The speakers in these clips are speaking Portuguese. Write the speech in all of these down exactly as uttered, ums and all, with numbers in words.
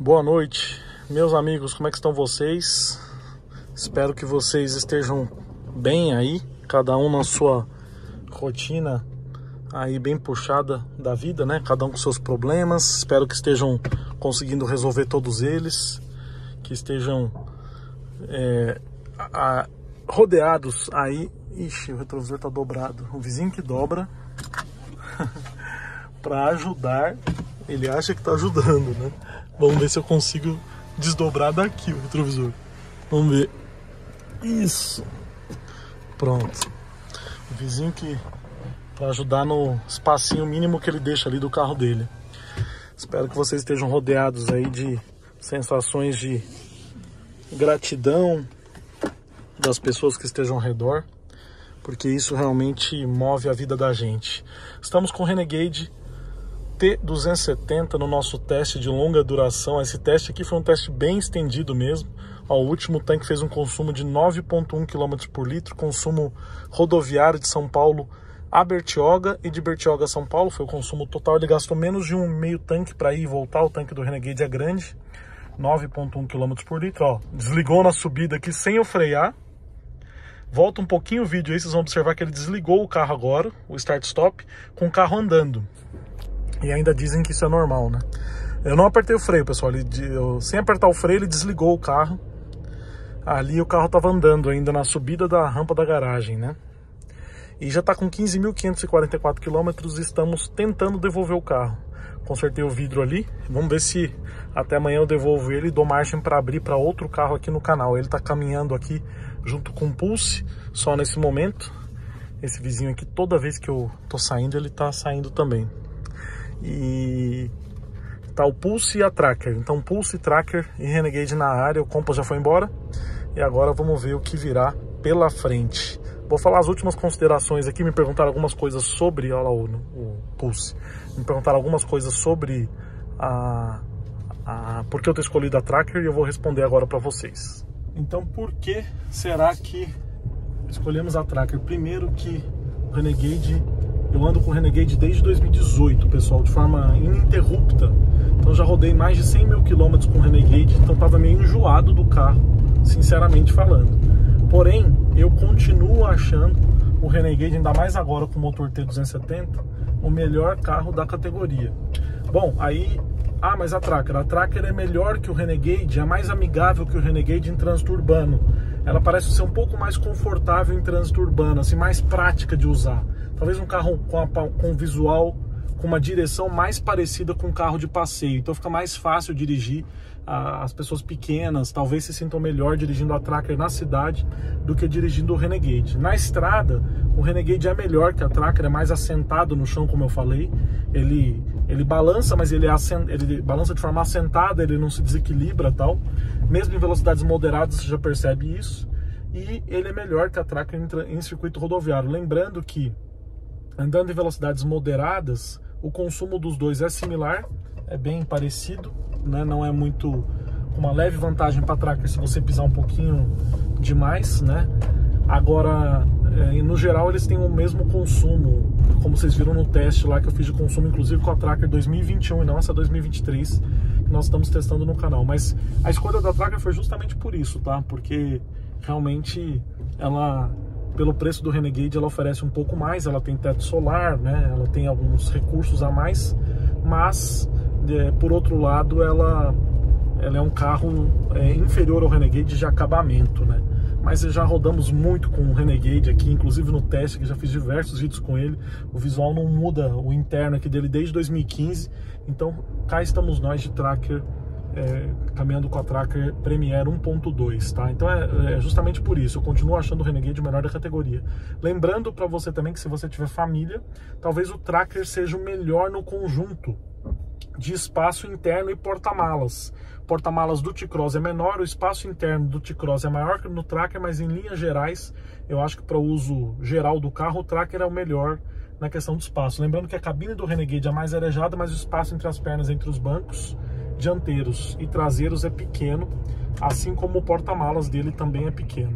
Boa noite, meus amigos, como é que estão vocês? Espero que vocês estejam bem aí, cada um na sua rotina aí bem puxada da vida, né? Cada um com seus problemas. Espero que estejam conseguindo resolver todos eles, que estejam é, a, rodeados aí. Ixi, o retrovisor tá dobrado. O vizinho que dobra para ajudar, ele acha que tá ajudando, né? Vamos ver se eu consigo desdobrar daqui o retrovisor. Vamos ver. Isso. Pronto. O vizinho que para ajudar no espacinho mínimo que ele deixa ali do carro dele. Espero que vocês estejam rodeados aí de sensações de gratidão das pessoas que estejam ao redor, porque isso realmente move a vida da gente. Estamos com o Renegade T duzentos e setenta no nosso teste de longa duração. Esse teste aqui foi um teste bem estendido mesmo. Ó, o último tanque fez um consumo de nove vírgula um quilômetros por litro, consumo rodoviário de São Paulo a Bertioga e de Bertioga a São Paulo. Foi o consumo total, ele gastou menos de um meio tanque para ir e voltar. O tanque do Renegade é grande, nove vírgula um quilômetros por litro. Ó, desligou na subida aqui sem eu frear. Volta um pouquinho o vídeo aí, vocês vão observar que ele desligou o carro agora, o start-stop, com o carro andando. E ainda dizem que isso é normal, né? Eu não apertei o freio, pessoal. Ele, eu, sem apertar o freio, ele desligou o carro. Ali o carro estava andando ainda na subida da rampa da garagem, né? E já está com quinze mil quinhentos e quarenta e quatro quilômetros. Estamos tentando devolver o carro. Consertei o vidro ali. Vamos ver se até amanhã eu devolvo ele e dou margem para abrir para outro carro aqui no canal. Ele está caminhando aqui junto com o Pulse, só nesse momento. Esse vizinho aqui, toda vez que eu tô saindo, ele tá saindo também. E tá o Pulse e a Tracker. Então Pulse, Tracker e Renegade na área. O Compass já foi embora. E agora vamos ver o que virá pela frente. Vou falar as últimas considerações aqui. Me perguntaram algumas coisas sobre... Olha lá o, o Pulse. Me perguntaram algumas coisas sobre a... a por que eu tô escolhido a Tracker. E eu vou responder agora para vocês. Então por que será que escolhemos a Tracker? Primeiro que o Renegade... Eu ando com o Renegade desde dois mil e dezoito, pessoal, de forma ininterrupta. Então já rodei mais de cem mil quilômetros com o Renegade, então estava meio enjoado do carro, sinceramente falando. Porém, eu continuo achando o Renegade, ainda mais agora com o motor T duzentos e setenta, o melhor carro da categoria. Bom, aí... Ah, mas a Tracker. A Tracker é melhor que o Renegade, é mais amigável que o Renegade em trânsito urbano. Ela parece ser um pouco mais confortável em trânsito urbano, assim, mais prática de usar. Talvez um carro com, a, com um visual, com uma direção mais parecida com um carro de passeio. Então fica mais fácil dirigir. A, as pessoas pequenas talvez se sintam melhor dirigindo a Tracker na cidade do que dirigindo o Renegade. Na estrada, o Renegade é melhor que a Tracker, é mais assentado no chão, como eu falei. Ele, ele balança, mas ele, é assent, ele balança de forma assentada, ele não se desequilibra e tal. Mesmo em velocidades moderadas você já percebe isso. E ele é melhor que a Tracker em, em circuito rodoviário. Lembrando que andando em velocidades moderadas, o consumo dos dois é similar, é bem parecido, né? Não é muito, com uma leve vantagem para a Tracker se você pisar um pouquinho demais, né? Agora, é, no geral, eles têm o mesmo consumo, como vocês viram no teste lá que eu fiz de consumo, inclusive com a Tracker dois mil e vinte e um e não essa dois mil e vinte e três que nós estamos testando no canal. Mas a escolha da Tracker foi justamente por isso, tá? Porque realmente ela... Pelo preço do Renegade, ela oferece um pouco mais, ela tem teto solar, né? Ela tem alguns recursos a mais, mas, é, por outro lado, ela, ela é um carro é, inferior ao Renegade de acabamento, né? Mas já rodamos muito com o Renegade aqui, inclusive no teste, que já fiz diversos vídeos com ele. O visual não muda, o interno aqui dele desde dois mil e quinze, então cá estamos nós de Tracker, É, caminhando com a Tracker Premier um ponto dois, tá? Então é, é justamente por isso, eu continuo achando o Renegade o melhor da categoria. Lembrando para você também que se você tiver família, talvez o Tracker seja o melhor no conjunto de espaço interno e porta-malas. Porta-malas do T-Cross é menor, o espaço interno do T-Cross é maior que no Tracker, mas em linhas gerais, eu acho que para o uso geral do carro, o Tracker é o melhor na questão do espaço. Lembrando que a cabine do Renegade é mais arejada, mas o espaço entre as pernas, entre os bancos dianteiros e traseiros é pequeno, assim como o porta-malas dele também é pequeno.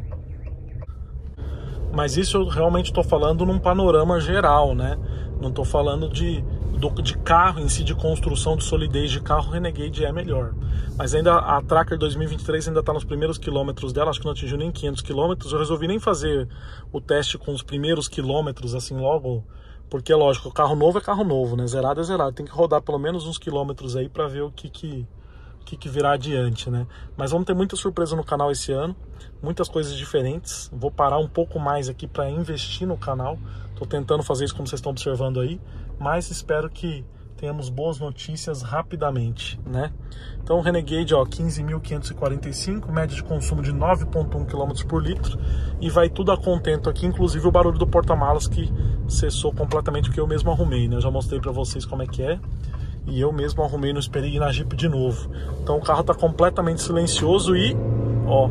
Mas isso eu realmente estou falando num panorama geral, né? Não estou falando de, do, de carro em si, de construção, de solidez de carro, o Renegade é melhor. Mas ainda a Tracker dois mil e vinte e três ainda está nos primeiros quilômetros dela, acho que não atingiu nem quinhentos quilômetros. Eu resolvi nem fazer o teste com os primeiros quilômetros, assim, logo, porque, lógico, o carro novo é carro novo, né? Zerado é zerado. Tem que rodar pelo menos uns quilômetros aí para ver o que que, que que virá adiante, né? Mas vamos ter muita surpresa no canal esse ano, muitas coisas diferentes. Vou parar um pouco mais aqui para investir no canal. Tô tentando fazer isso como vocês estão observando aí, mas espero que tenhamos boas notícias rapidamente, né? Então o Renegade, ó, quinze mil quinhentos e quarenta e cinco, média de consumo de nove vírgula um quilômetros por litro, e vai tudo a contento aqui, inclusive o barulho do porta-malas que cessou completamente, porque eu mesmo arrumei, né? Eu já mostrei pra vocês como é que é, e eu mesmo arrumei, não esperei ir na Jeep de novo. Então o carro tá completamente silencioso e, ó,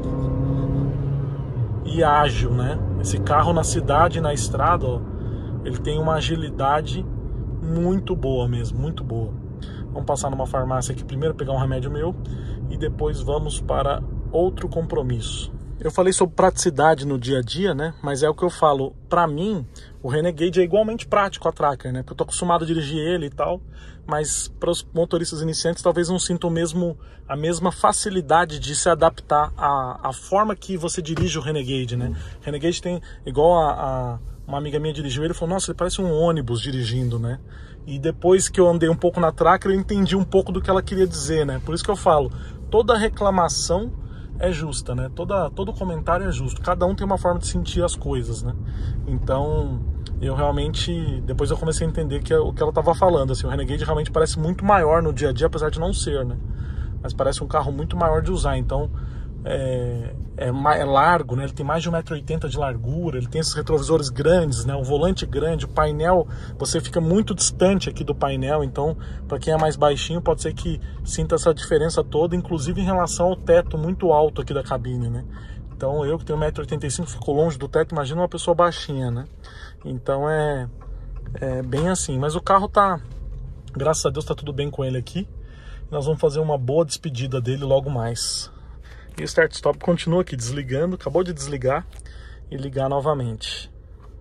e ágil, né? Esse carro na cidade e na estrada, ó, ele tem uma agilidade muito boa mesmo, muito boa. Vamos passar numa farmácia aqui primeiro, pegar um remédio meu e depois vamos para outro compromisso. Eu falei sobre praticidade no dia a dia, né? Mas é o que eu falo, pra mim, o Renegade é igualmente prático a Tracker, né? Porque eu tô acostumado a dirigir ele e tal, mas para os motoristas iniciantes talvez não sintam mesmo, a mesma facilidade de se adaptar à, à forma que você dirige o Renegade, né? O Renegade tem, igual a, a uma amiga minha dirigiu ele, falou, nossa, ele parece um ônibus dirigindo, né? E depois que eu andei um pouco na Tracker, eu entendi um pouco do que ela queria dizer, né? Por isso que eu falo, toda reclamação é justa, né? Toda, todo comentário é justo. Cada um tem uma forma de sentir as coisas, né? Então, eu realmente... Depois eu comecei a entender que é o que ela estava falando, assim, o Renegade realmente parece muito maior no dia a dia, apesar de não ser, né? Mas parece um carro muito maior de usar, então... É, é, é largo, né? Ele tem mais de um metro e oitenta de largura, ele tem esses retrovisores grandes, né? O volante grande, o painel, você fica muito distante aqui do painel, então para quem é mais baixinho pode ser que sinta essa diferença toda, inclusive em relação ao teto muito alto aqui da cabine, né? Então eu que tenho um metro e oitenta e cinco fico longe do teto, imagina uma pessoa baixinha, né? Então é, é bem assim, mas o carro tá, graças a Deus tá tudo bem com ele aqui. Nós vamos fazer uma boa despedida dele logo mais. E o Start Stop continua aqui desligando, acabou de desligar e ligar novamente.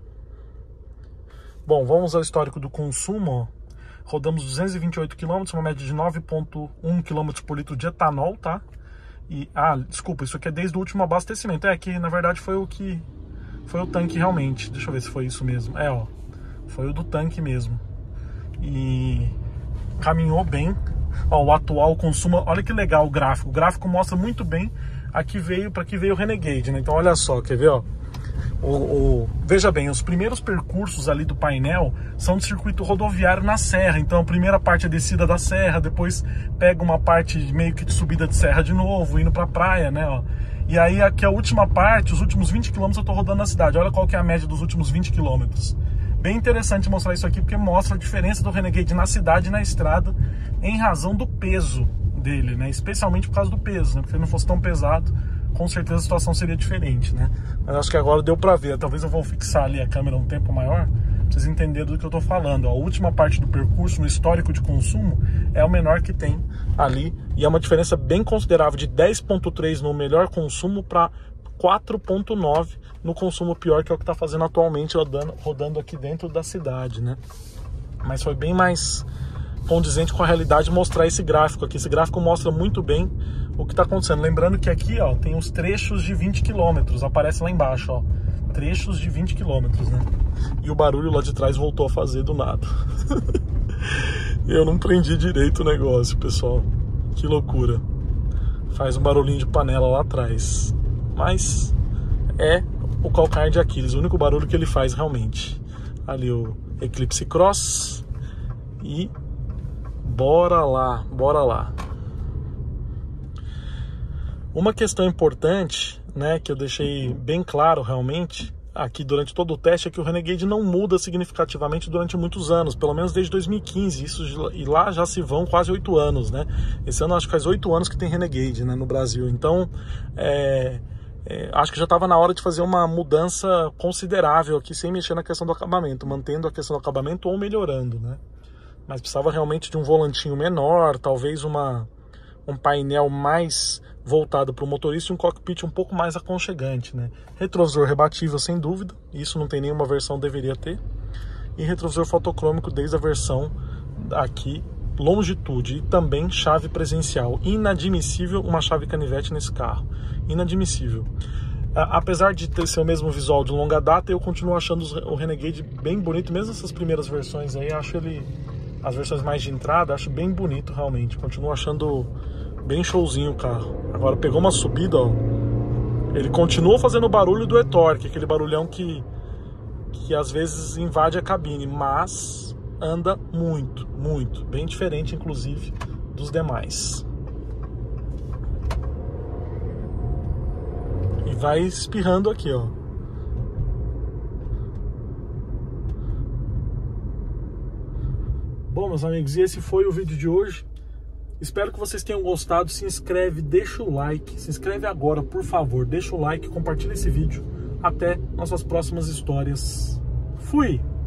Bom, vamos ao histórico do consumo, ó. Rodamos duzentos e vinte e oito quilômetros, uma média de nove vírgula um quilômetros por litro de etanol, tá? E, ah, desculpa, isso aqui é desde o último abastecimento. É que na verdade foi o que foi o tanque realmente. Deixa eu ver se foi isso mesmo. É, ó, foi o do tanque mesmo. E caminhou bem. Ó, o atual consumo, olha que legal o gráfico. O gráfico mostra muito bem aqui veio para que veio o Renegade, né? Então olha só, quer ver, ó? O, o, veja bem, os primeiros percursos ali do painel são de circuito rodoviário na serra. Então a primeira parte é descida da serra, depois pega uma parte meio que de subida de serra de novo, indo pra praia, né? Ó. E aí aqui a última parte, os últimos vinte quilômetros eu tô rodando na cidade. Olha qual que é a média dos últimos vinte quilômetros. Bem interessante mostrar isso aqui, porque mostra a diferença do Renegade na cidade e na estrada em razão do peso dele, né? Especialmente por causa do peso, né? Porque se ele não fosse tão pesado, com certeza a situação seria diferente, né? Mas acho que agora deu pra ver. Talvez eu vou fixar ali a câmera um tempo maior, pra vocês entenderem do que eu tô falando. A última parte do percurso, no histórico de consumo, é o menor que tem ali. E é uma diferença bem considerável, de dez vírgula três no melhor consumo para quatro vírgula nove no consumo pior, que é o que está fazendo atualmente rodando, rodando aqui dentro da cidade, né? Mas foi bem mais condizente com a realidade mostrar esse gráfico aqui. Esse gráfico mostra muito bem o que está acontecendo. Lembrando que aqui, ó, tem os trechos de vinte quilômetros, aparece lá embaixo, ó, trechos de vinte quilômetros, né? E o barulho lá de trás voltou a fazer do nada. Eu não prendi direito o negócio, pessoal. Que loucura. Faz um barulhinho de panela lá atrás. Mas é o calcanhar de Aquiles, o único barulho que ele faz realmente. Ali o Eclipse Cross. E bora lá, bora lá. Uma questão importante, né, que eu deixei bem claro realmente aqui durante todo o teste, é que o Renegade não muda significativamente durante muitos anos, pelo menos desde dois mil e quinze, isso, e lá já se vão quase oito anos, né? Esse ano acho que faz oito anos que tem Renegade, né, no Brasil, então é, é, acho que já estava na hora de fazer uma mudança considerável aqui, sem mexer na questão do acabamento, mantendo a questão do acabamento ou melhorando, né? Mas precisava realmente de um volantinho menor, talvez uma, um painel mais voltado para o motorista e um cockpit um pouco mais aconchegante, né? Retrovisor rebatível, sem dúvida, isso não tem nenhuma versão, deveria ter. e retrovisor fotocrômico desde a versão aqui longitude e também chave presencial. Inadmissível uma chave canivete nesse carro, inadmissível. Apesar de ter seu mesmo visual de longa data, eu continuo achando o Renegade bem bonito, mesmo essas primeiras versões aí, acho ele, as versões mais de entrada, acho bem bonito realmente, continuo achando bem showzinho o carro. Agora pegou uma subida, ó, ele continua fazendo o barulho do e-torque, aquele barulhão que, que às vezes invade a cabine, mas anda muito, muito, bem diferente inclusive dos demais. E vai espirrando aqui, ó. Bom, meus amigos, e esse foi o vídeo de hoje. Espero que vocês tenham gostado. Se inscreve, deixa o like, se inscreve agora, por favor, deixa o like, compartilha esse vídeo. Até nossas próximas histórias. Fui!